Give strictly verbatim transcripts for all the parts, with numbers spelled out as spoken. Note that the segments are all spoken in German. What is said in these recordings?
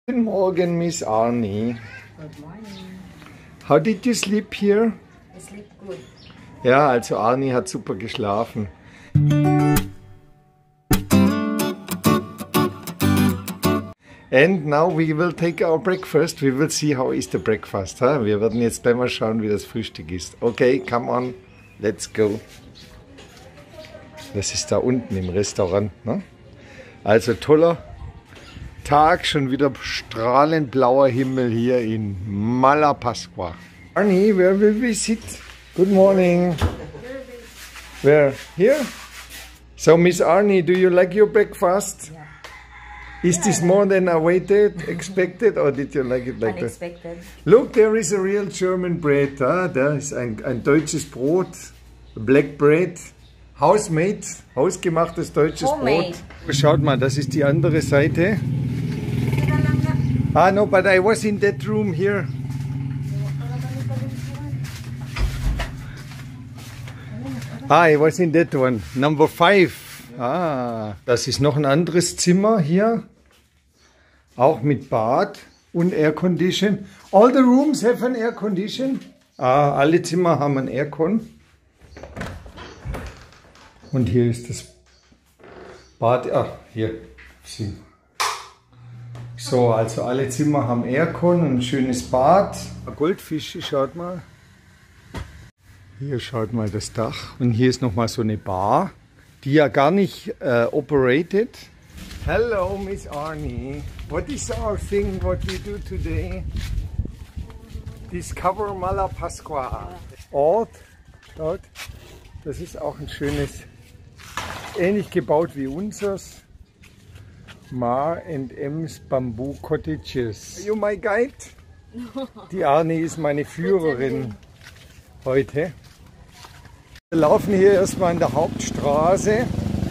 Guten Morgen, Miss Arnie. Good morning. How did you sleep here? I sleep good. Ja, also Arnie hat super geschlafen. And now we will take our breakfast. We will see how is the breakfast. Huh? Wir werden jetzt gleich mal schauen, wie das Frühstück ist. Okay, come on, let's go. Das ist da unten im Restaurant. Ne? Also toller Tag, schon wieder strahlend blauer Himmel hier in Malapascua. Arnie, where will we sit? Good morning. Where? Here? So, Miss Arnie, do you like your breakfast? Yeah. Is yeah, this more than awaited, expected, or did you like it like Unexpected. that? Look, there is a real German bread. Huh? There is ein, ein deutsches Brot, black bread. Hausmade, hausgemachtes deutsches Homemade. Brot. Schaut mal, das ist die andere Seite. Ah, no, but I was in that room here. Ah, I was in that one. Number five. Ah, das ist noch ein anderes Zimmer hier. Auch mit Bad und Air Condition. All the rooms have an Air Condition. Ah, alle Zimmer haben ein Aircon. Und hier ist das Bad. Ah, hier. So, also alle Zimmer haben Aircon und ein schönes Bad. Goldfische, schaut mal. Hier schaut mal das Dach. Und hier ist nochmal so eine Bar, die ja gar nicht äh, operated. Hello, Miss Arnie. What is our thing, what we do today? Discover Malapascua. Ort, schaut, das ist auch ein schönes, ähnlich gebaut wie unseres. Mar and M's Bamboo Cottages. Are you my guide? Die Arnie ist meine Führerin heute. Wir laufen hier erstmal an der Hauptstraße.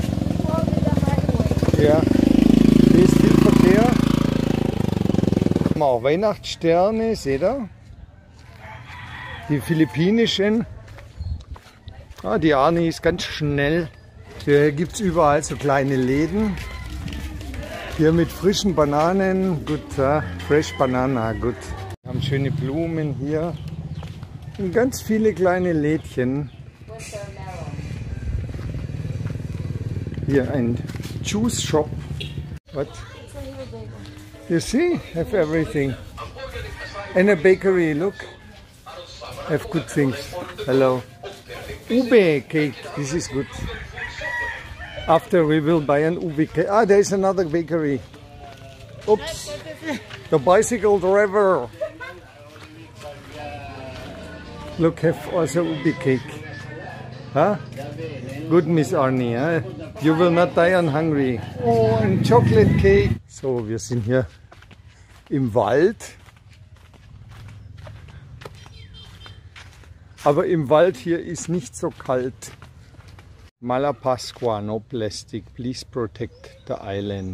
Ja, hier ist viel Verkehr. Wir haben auch Weihnachtssterne, seht ihr? Die philippinischen. Ah, die Arnie ist ganz schnell. Hier gibt es überall so kleine Läden. Hier mit frischen Bananen, gut, uh, fresh banana, gut. Wir haben schöne Blumen hier und ganz viele kleine Lädchen. Hier ein Juice Shop. What? You see, have everything. And a bakery, look. Have good things. Hello. Ube cake, this is good. After we will buy an ubi cake. Ah, there is another bakery. Oops. The bicycle driver. Look, have also ubi cake. Huh? Good, Miss Arnie. Huh? You will not die on hungry. Oh, and chocolate cake. So, wir sind hier im Wald. Aber im Wald hier ist nicht so kalt. Malapascua, no plastic, please protect the island.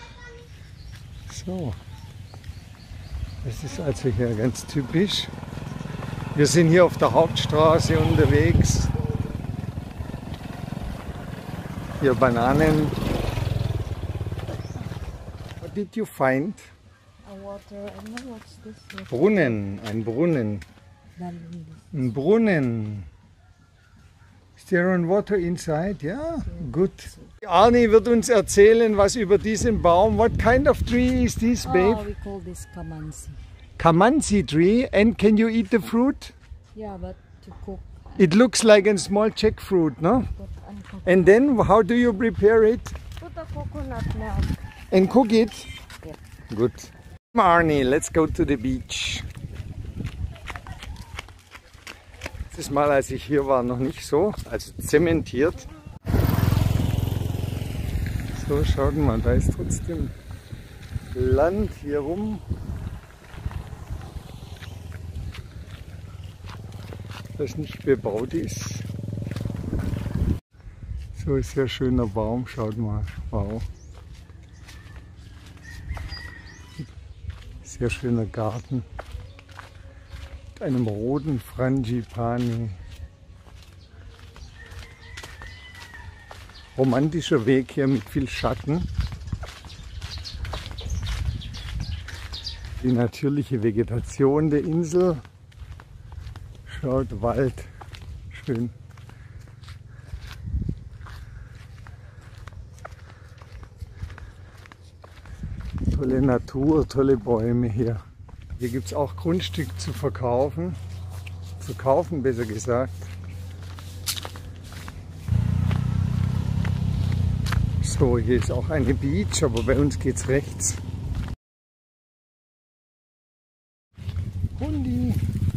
So, das ist also hier ganz typisch. Wir sind hier auf der Hauptstraße unterwegs. Hier Bananen. What did you find? A water, I don't know what's this. Brunnen, ein Brunnen. Ein Brunnen. Is there on water inside? Yeah, good. Arnie wird uns erzählen, was über diesen Baum. What kind of tree is this, babe? Oh, we call this kamansi. Kamansi tree. And can you eat the fruit? Yeah, but to cook. It looks like a small jackfruit, no? And then how do you prepare it? Put a coconut milk. And cook it? Yeah. Good. Arnie, let's go to the beach. Das Mal, als ich hier war, noch nicht so, also zementiert. So, schaut mal, da ist trotzdem Land hier rum. Das nicht bebaut ist. So ein sehr schöner Baum, schaut mal, wow. Sehr schöner Garten. Mit einem roten Frangipani. Romantischer Weg hier mit viel Schatten. Die natürliche Vegetation der Insel. Schaut, Wald, schön. Tolle Natur, tolle Bäume hier. Hier gibt es auch Grundstück zu verkaufen. Zu kaufen, besser gesagt. So, hier ist auch eine Beach, aber bei uns geht es rechts. Hundi.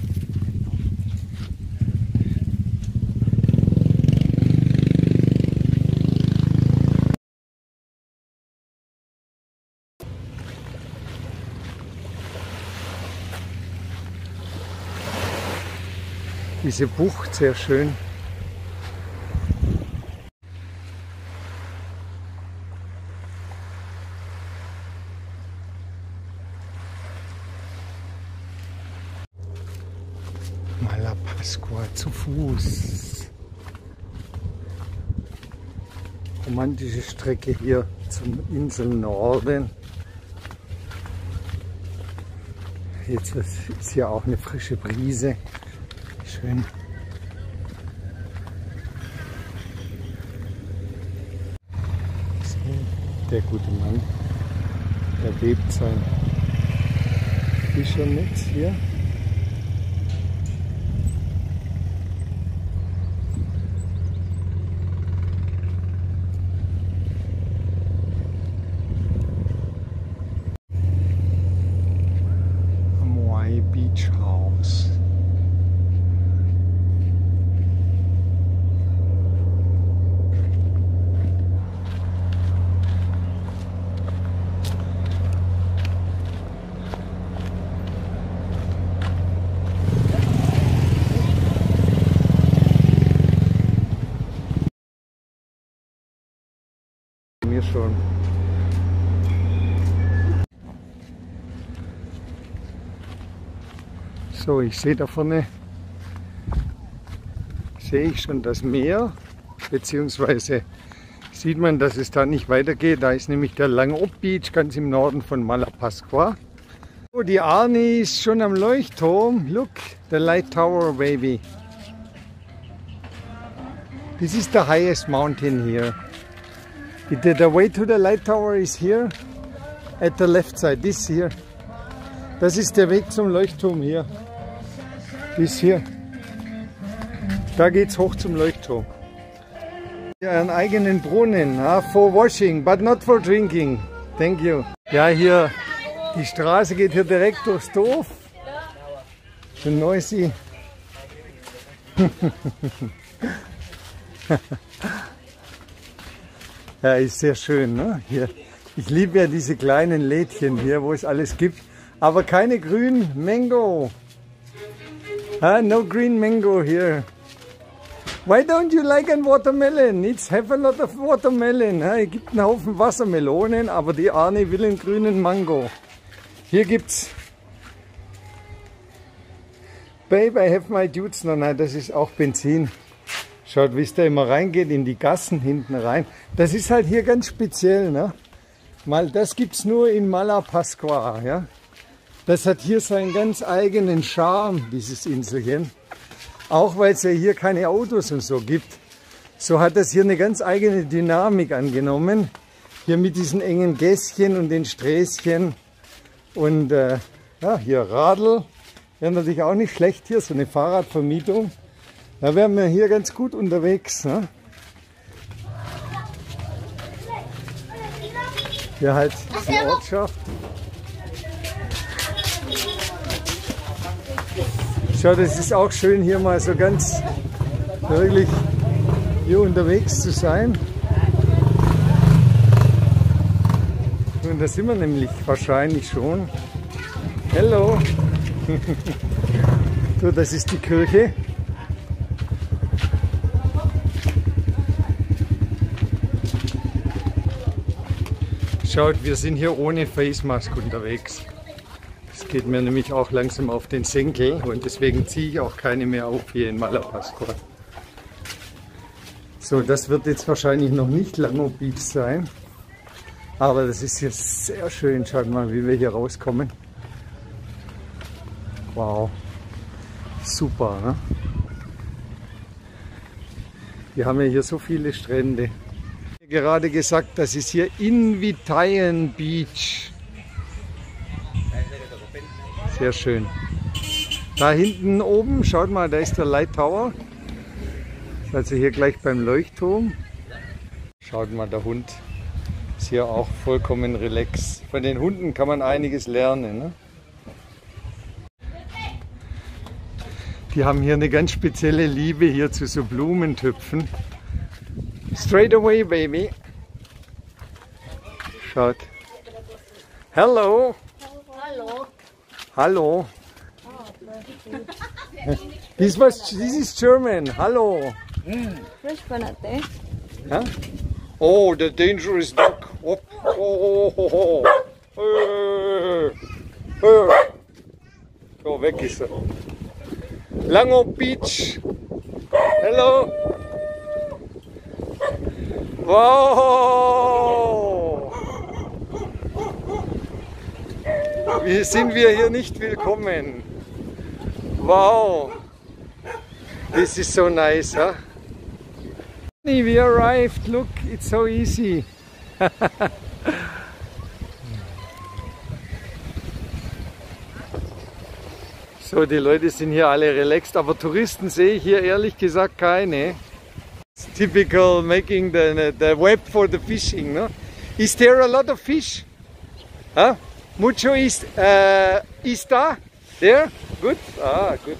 Diese Bucht, sehr schön. Malapascua zu Fuß. Romantische Strecke hier zum Inselnorden. Jetzt ist hier auch eine frische Brise. Schön. So, der gute Mann, der webt sein Fischernetz hier. Amoy Beach House. Mir schon. So, ich sehe da vorne, sehe ich schon das Meer, beziehungsweise sieht man, dass es da nicht weitergeht. Da ist nämlich der Langop Beach ganz im Norden von Malapascua. Oh, die Arni ist schon am Leuchtturm. Look, the light tower, baby. This is the highest mountain here. The, the way to the light tower is here, at the left side, this here. Das ist der Weg zum Leuchtturm hier. This hier. Da geht's hoch zum Leuchtturm. Ja, einen eigenen Brunnen, ah, for washing, but not for drinking. Thank you. Ja, hier, die Straße geht hier direkt durchs Dorf. So noisy. Ja, ist sehr schön, ne? Hier. Ich liebe ja diese kleinen Lädchen hier, wo es alles gibt. Aber keine grünen Mango. Ah, no green mango here. Why don't you like a watermelon? It's have a lot of watermelon. Ah, es gibt einen Haufen Wassermelonen, aber die Arni will einen grünen Mango. Hier gibt's Babe, I have my dudes. Nein, nein, das ist auch Benzin. Schaut, wie es da immer reingeht, in die Gassen hinten rein. Das ist halt hier ganz speziell, ne? Mal, das gibt es nur in Malapascua, ja? Das hat hier seinen ganz eigenen Charme, dieses Inselchen. Auch weil es ja hier keine Autos und so gibt. So hat das hier eine ganz eigene Dynamik angenommen. Hier mit diesen engen Gässchen und den Sträßchen. Und äh, ja, hier Radl. Wäre natürlich auch nicht schlecht hier, so eine Fahrradvermietung. Da wären wir hier ganz gut unterwegs. Ne? Hier halt die Ortschaft. Schau, das ist auch schön hier mal so ganz wirklich hier unterwegs zu sein. Und da sind wir nämlich wahrscheinlich schon. Hallo! So, das ist die Kirche. Schaut, wir sind hier ohne Face Mask unterwegs. Das geht mir nämlich auch langsam auf den Senkel und deswegen ziehe ich auch keine mehr auf hier in Malapascua. So, das wird jetzt wahrscheinlich noch nicht Langop Beach sein, aber das ist hier sehr schön. Schaut mal, wie wir hier rauskommen Wow, super, ne? Wir haben ja hier so viele Strände. Ich habe gerade gesagt, das ist hier Invitayen Beach. Sehr schön. Da hinten oben, schaut mal, da ist der Light Tower. Also hier gleich beim Leuchtturm. Schaut mal, der Hund ist hier auch vollkommen relax. Von den Hunden kann man einiges lernen, ne? Die haben hier eine ganz spezielle Liebe hier zu so Blumentöpfen. Straight away, baby. Schaut. Hello. Hello. Hallo. This was this is German. Hallo. Fresh pa natin. Huh? Oh, the dangerous dog. Oh, oh, oh, oh. Uh, uh. So, weg ist er. Lango Beach. Hello. Wow. Wie sind wir hier nicht willkommen? Wow. This is so nice, huh? We arrived. Look, it's so easy. So, die Leute sind hier alle relaxed, aber Touristen sehe ich hier ehrlich gesagt keine. It's typical making the, the web for the fishing, no? Is there a lot of fish? Huh? Mucho is, uh, is da? There? Good? Ah, good.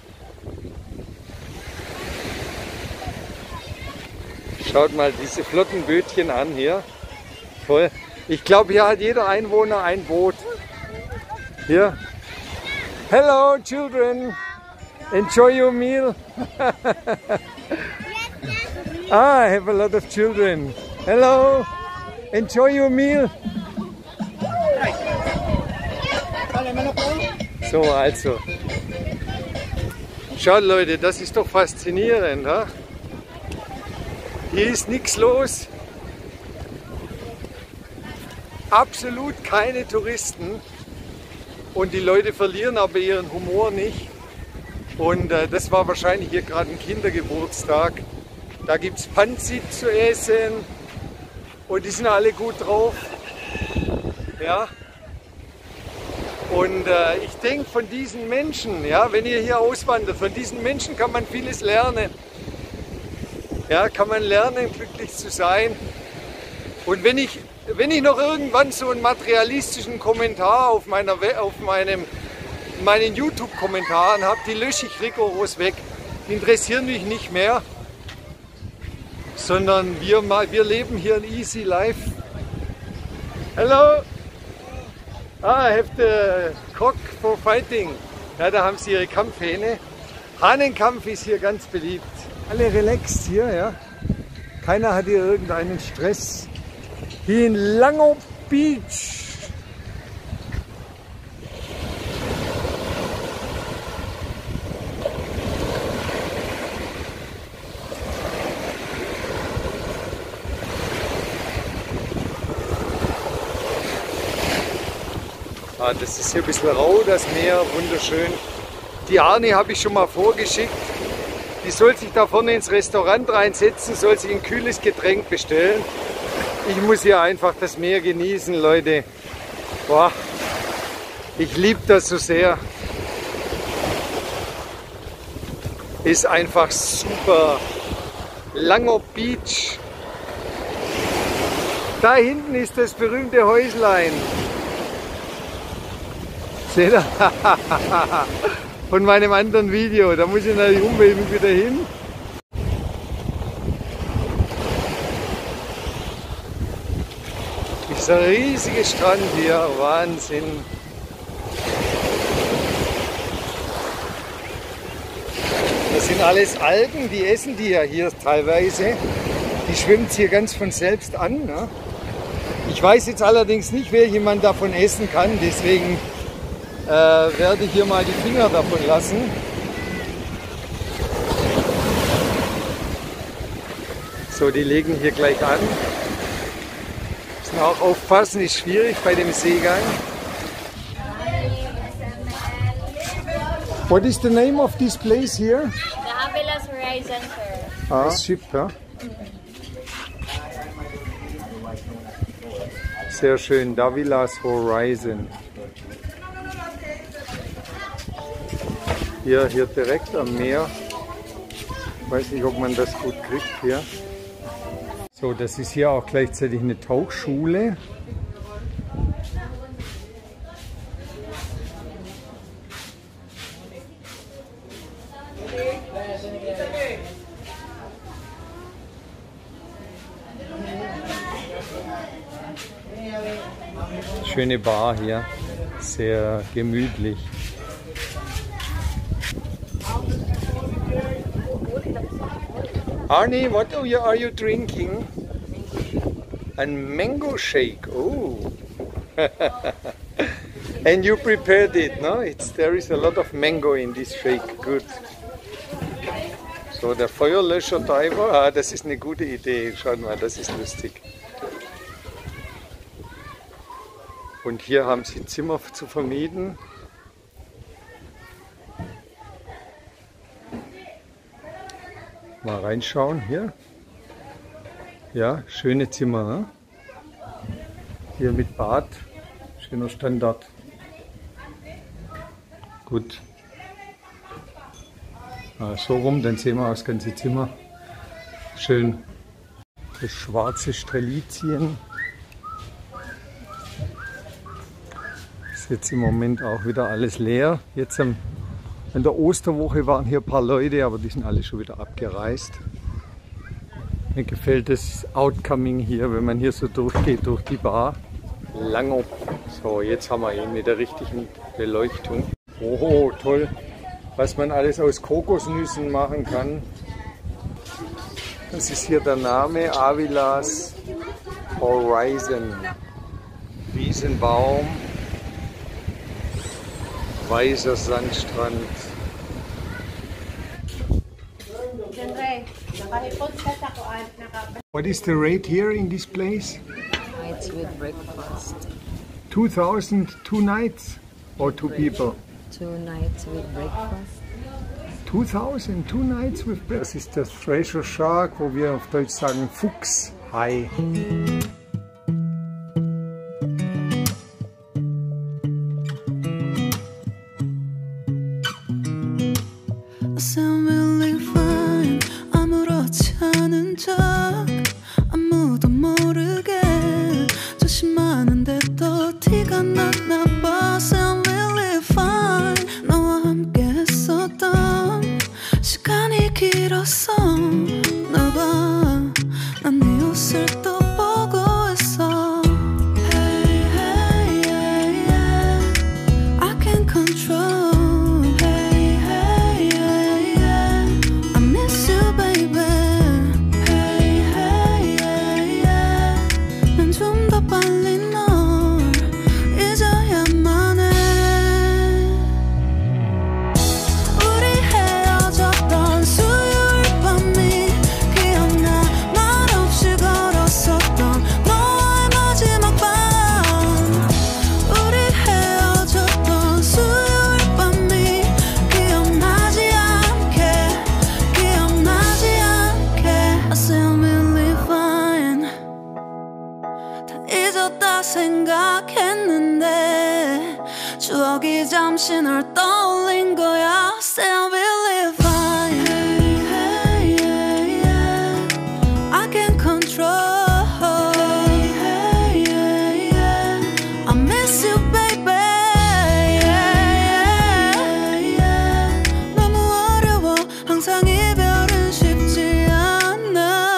Schaut mal diese flotten Bötchen an hier. Toll. Ich glaube, hier hat jeder Einwohner ein Boot. Hier. Hello, children. Enjoy your meal. Ah, I have a lot of children. Hello. Enjoy your meal. So, also. Schaut, Leute, das ist doch faszinierend. Ha? Hier ist nichts los. Absolut keine Touristen. Und die Leute verlieren aber ihren Humor nicht. Und äh, das war wahrscheinlich hier gerade ein Kindergeburtstag. Da gibt es Panzi zu essen. Und die sind alle gut drauf. Ja. Und äh, ich denke, von diesen Menschen, ja, wenn ihr hier auswandert, von diesen Menschen kann man vieles lernen. Ja, kann man lernen, glücklich zu sein. Und wenn ich, wenn ich noch irgendwann so einen materialistischen Kommentar auf, meiner, auf meinem, meinen YouTube-Kommentaren habe, die lösche ich rigoros weg. Die interessieren mich nicht mehr. Sondern wir, wir leben hier ein easy life. Hello! Ah, I have the cock for fighting. Ja, da haben sie ihre Kampfhähne. Hahnenkampf ist hier ganz beliebt. Alle relaxed hier, ja. Keiner hat hier irgendeinen Stress. Hier in Lango Beach. Ah, das ist hier ein bisschen rau, das Meer, wunderschön. Die Arni habe ich schon mal vorgeschickt. Die soll sich da vorne ins Restaurant reinsetzen, soll sich ein kühles Getränk bestellen. Ich muss hier einfach das Meer genießen, Leute. Boah, ich liebe das so sehr. Ist einfach super. Lango Beach. Da hinten ist das berühmte Häuslein. Seht ihr? Von meinem anderen Video. Da muss ich natürlich unbedingt wieder hin. Dieser riesige Strand hier, Wahnsinn. Das sind alles Algen, die essen die ja hier teilweise. Die schwimmt hier ganz von selbst an. Ne? Ich weiß jetzt allerdings nicht, welche man davon essen kann, deswegen äh, werde ich hier mal die Finger davon lassen. So, die legen hier gleich an. Müssen auch aufpassen, ist schwierig bei dem Seegang. What is the name of this place here? The Avila's Horizon, sir. Ah, ship, ja. Sehr schön, Davila's Horizon. Hier, hier direkt am Meer. Ich weiß nicht, ob man das gut kriegt hier. So, das ist hier auch gleichzeitig eine Tauchschule. Schöne Bar hier, sehr gemütlich. Arnie, what are you, are you drinking? A mango shake. Oh. And you prepared it, no? It's, there is a lot of mango in this shake. Good. So, der Feuerlöscher-Diver, ah, das ist eine gute Idee. Schaut mal, das ist lustig. Und hier haben sie Zimmer zu vermieten. Mal reinschauen hier. Ja, schöne Zimmer. Ne? Hier mit Bad. Schöner Standard. Gut. Ah, so rum, dann sehen wir auch das ganze Zimmer. Schön. Das schwarze Strelizien. Ist jetzt im Moment auch wieder alles leer. Jetzt am, in der Osterwoche waren hier ein paar Leute, aber die sind alle schon wieder abgereist. Mir gefällt das Outcoming hier, wenn man hier so durchgeht durch die Bar. Langer. So, jetzt haben wir ihn mit der richtigen Beleuchtung. Oh, toll, was man alles aus Kokosnüssen machen kann. Das ist hier der Name, Avila's Horizon. Riesenbaum. Weißer Sandstrand. What is the rate here in this place? Nights with breakfast. two thousand, two nights or two people? Two nights with breakfast. two thousand, two nights with breakfast. Das ist das Treasure Shark, wo wir auf Deutsch sagen Fuchshai. 생각했는데 추억이 잠시 널 떠올린 거야. Say I will live fine. Hey, hey, yeah, yeah. I can control. Hey, hey, yeah, yeah. I miss you, baby. Yeah, yeah, yeah. 너무 어려워. 항상 이별은 쉽지 않아.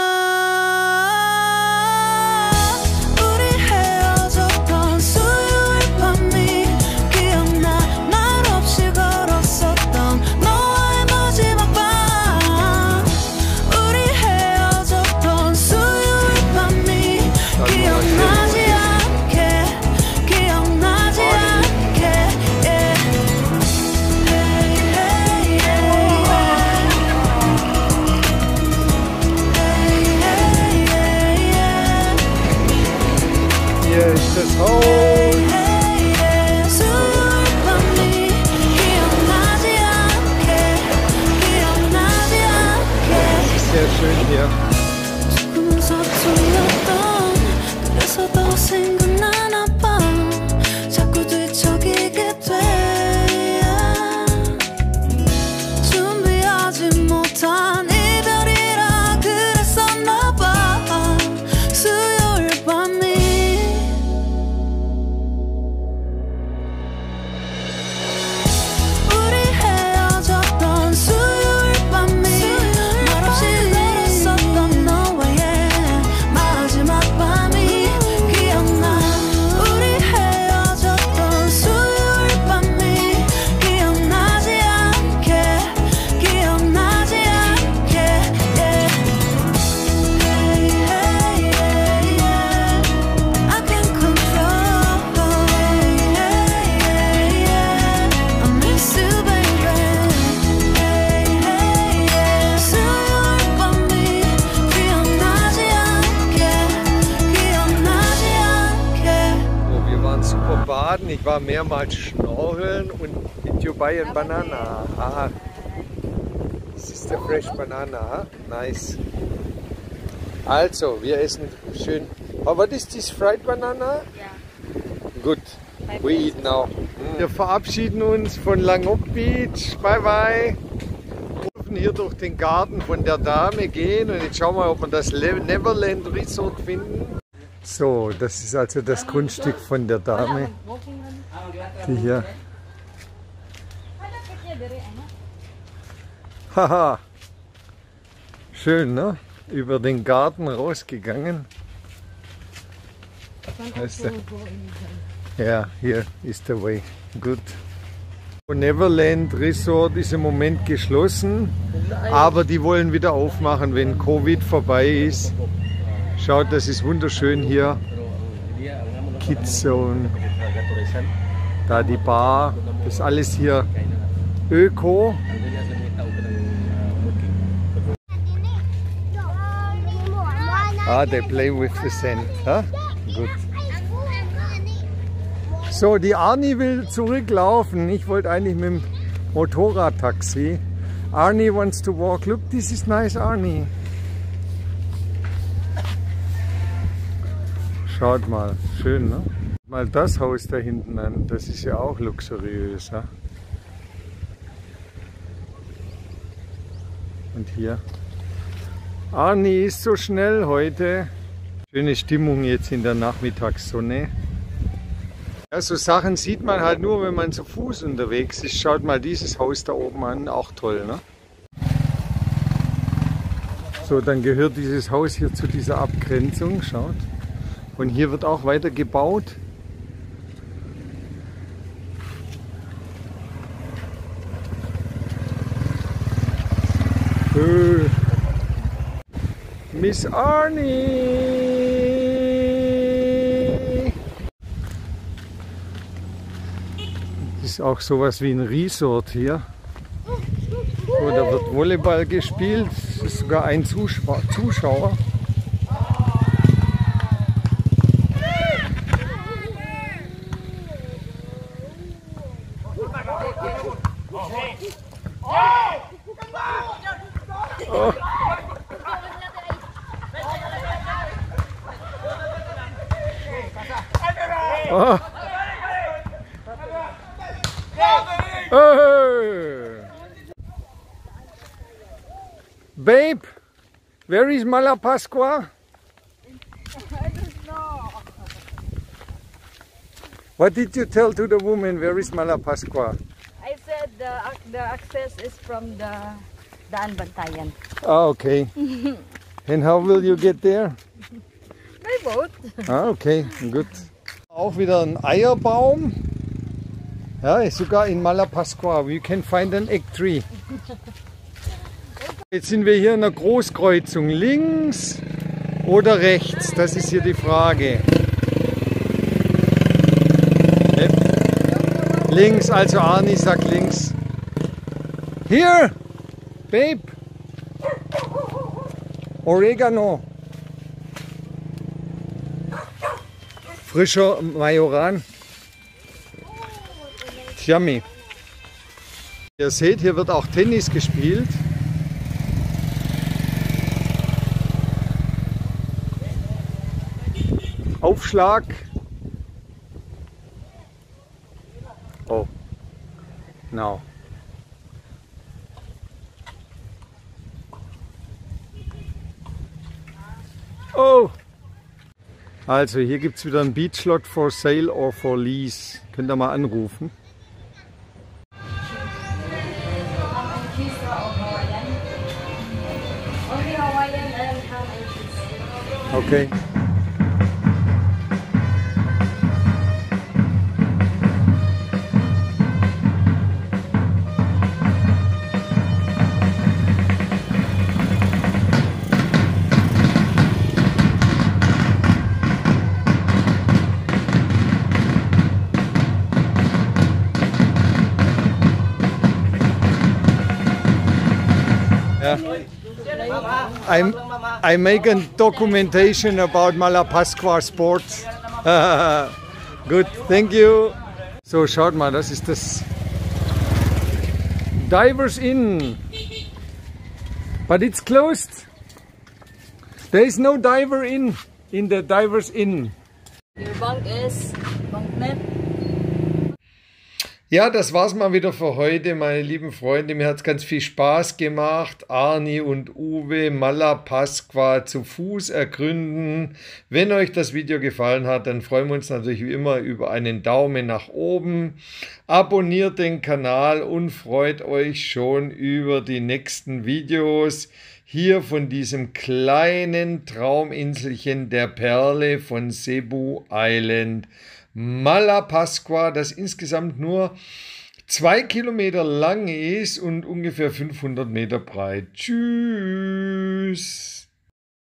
hier. 조금은 서툴렀던 그래서 더 생각나나 봐 자꾸 뒤척이게 돼 준비하지 못한 이별이라 그랬었나 봐 수요일 밤이 우리 헤어졌던 수요일 밤이 말없이 걸었었던 너와의 마지막 밤이 기억나 우리 헤어졌던 수요일 밤이 기억나지 않게 기억나지 않게 yeah. Hey, hey, yeah, yeah. I can't control hey, hey, yeah. I miss you baby hey, hey, yeah. 수요일 밤이 기억나지 않게 기억나지 않게 Oh, wir waren super baden, ich war mehrmals schnorcheln und in Dubai ein Banana. Aha. Das ist der Fresh Banana. Nice. Also, wir essen schön. Oh, what is this fried banana? Yeah. Good. We eat now. Wir verabschieden uns von Langok Beach. Bye bye. Wir dürfen hier durch den Garten von der Dame gehen und jetzt schauen wir, ob wir das Le- Neverland Resort finden. So, das ist also das Grundstück von der Dame, die hier. Haha. Schön, ne? Über den Garten rausgegangen. Weißt du? Ja, hier ist der Way. Gut. Neverland Resort ist im Moment geschlossen, aber die wollen wieder aufmachen, wenn Covid vorbei ist. Schaut, das ist wunderschön hier. Kids Zone. Da die Bar. Das ist alles hier Öko. Ah, they play with the sand. Huh? Gut. So, die Arni will zurücklaufen. Ich wollte eigentlich mit dem Motorradtaxi. Arni wants to walk. Look, this is nice, Arni. Schaut mal, schön, ne? Mal das Haus da hinten an. Das ist ja auch luxuriös. Ja? Und hier. Arni ist so schnell heute. Schöne Stimmung jetzt in der Nachmittagssonne. Ja, so Sachen sieht man halt nur, wenn man zu Fuß unterwegs ist. Schaut mal dieses Haus da oben an, auch toll, ne? So, dann gehört dieses Haus hier zu dieser Abgrenzung, schaut. Und hier wird auch weiter gebaut. Äh. Miss Arni! Das ist auch sowas wie ein Resort hier. So, da wird Volleyball gespielt. Es ist sogar ein Zuschauer. Zuschauer. Oh. Oh. Oh. Babe, where is Malapascua? I don't know. What did you tell to the woman? Where is Malapascua? I said the the access is from the Daan Bantayan. Ah, okay. And how will you get there? By boat. Ah, okay, gut. Auch wieder ein Eierbaum. Ja, ist sogar in Malapascua. You can find an egg tree. Jetzt sind wir hier in einer Großkreuzung. Links oder rechts? Das ist hier die Frage. Links, also Arni sagt links. Here, babe. Oregano. Frischer Majoran. Yummy. Ihr seht, hier wird auch Tennis gespielt. Aufschlag. Oh, no. Oh! Also hier gibt es wieder ein Beachlot for sale or for lease. Könnt ihr mal anrufen. Okay. I'm, I make a documentation about Malapascua Sports. Good, thank you. So, schaut mal, das ist das Divers Inn. But it's closed. There is no diver in in the Divers Inn. Your bunk is bunk net. Ja, das war's mal wieder für heute, meine lieben Freunde. Mir hat's ganz viel Spaß gemacht. Arni und Uwe Malapascua zu Fuß ergründen. Wenn euch das Video gefallen hat, dann freuen wir uns natürlich wie immer über einen Daumen nach oben. Abonniert den Kanal und freut euch schon über die nächsten Videos hier von diesem kleinen Trauminselchen der Perle von Cebu Island. Malapascua, das insgesamt nur zwei Kilometer lang ist und ungefähr fünfhundert Meter breit. Tschüss!